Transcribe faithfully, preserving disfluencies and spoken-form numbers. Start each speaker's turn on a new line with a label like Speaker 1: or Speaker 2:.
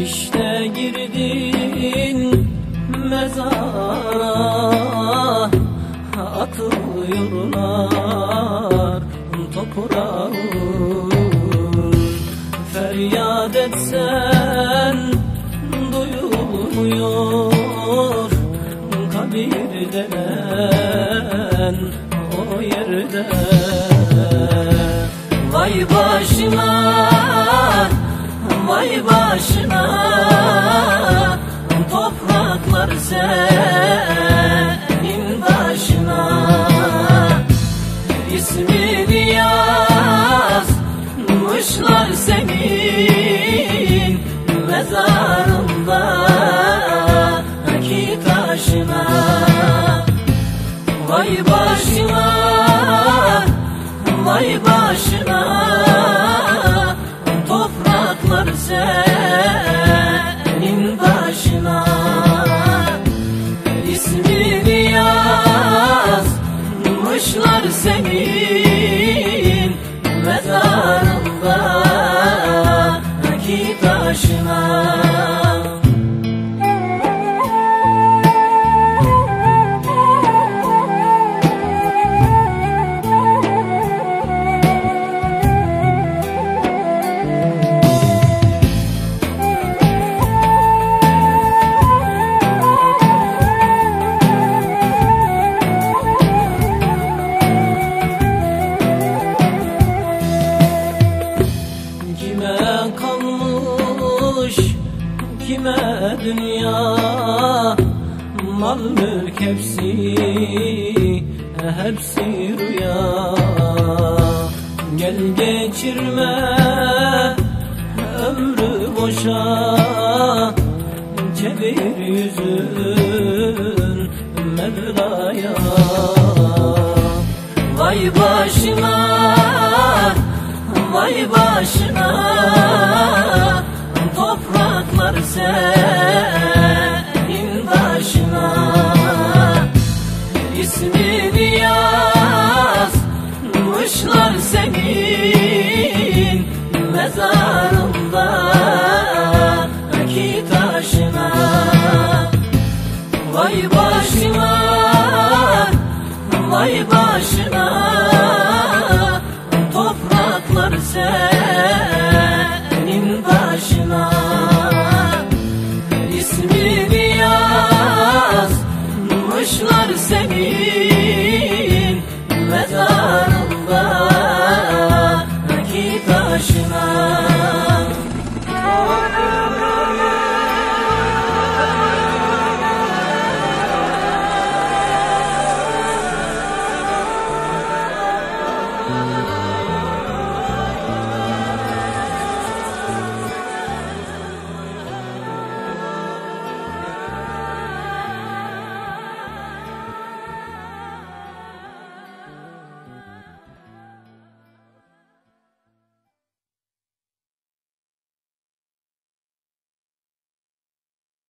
Speaker 1: İşte girdin mezara, atılıyorlar toprağa. Feryat etsen duyulmuyor, kabir denen o yerde. Vay başına, vay başına, topraklar senin başına. İsmini yazmışlar senin mezarındaki taşına. Vay başına, vay başına, topraklar senin başına. İsmini yazmışlar senin mezarındaki taşına. Kime kalmış, kime dünya, mal mülk hepsi, hepsi rüya. Gel geçirme ömrü boşa, çevir yüzün Mevla'ya. Vay başına, vay başına, topraklar senin başına. İsmini yazmışlar senin mezarındaki taşına. Vay başına, vay başına, topraklar senin başına.